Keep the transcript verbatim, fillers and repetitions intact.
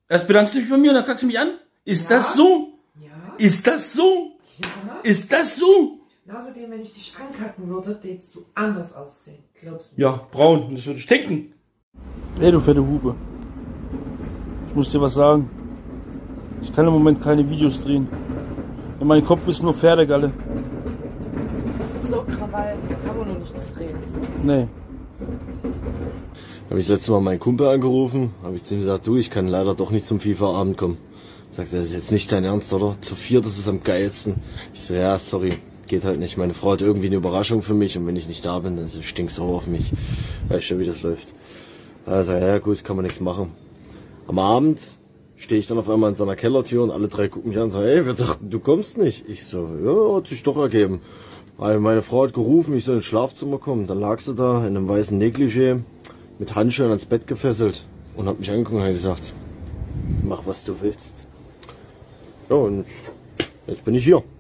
Erst bedankst du dich bei mir und dann kackst du mich an? Ist Ja? das so? Ja. Ist das so? Ja. Ist das so? Und außerdem, wenn ich dich ankacken würde, würdest du anders aussehen. Glaubst du? Ja, braun. Und das würde stinken. Ey, du fette Hupe. Ich muss dir was sagen. Ich kann im Moment keine Videos drehen. In meinem Kopf ist nur Pferdegalle. Das ist so Krawall, da kann man nur nichts drehen. Nee. Habe ich das letzte Mal meinen Kumpel angerufen, habe ich zu ihm gesagt, du, ich kann leider doch nicht zum FIFA-Abend kommen. Sagt er, das ist jetzt nicht dein Ernst, oder? Zu viert, das ist am geilsten. Ich so, ja, sorry, geht halt nicht. Meine Frau hat irgendwie eine Überraschung für mich und wenn ich nicht da bin, dann ist sie stinksauer auf mich. Weißt schon, wie das läuft. Also, ja gut, kann man nichts machen. Am Abend stehe ich dann auf einmal in seiner Kellertür und alle drei gucken mich an und sagen, ey, wir dachten, du kommst nicht. Ich so, ja, hat sich doch ergeben. Weil meine Frau hat gerufen, ich soll ins Schlafzimmer kommen. Dann lag sie da in einem weißen Negligé mit Handschuhen ans Bett gefesselt und hat mich angeguckt und hat gesagt, mach was du willst. Ja, und jetzt bin ich hier.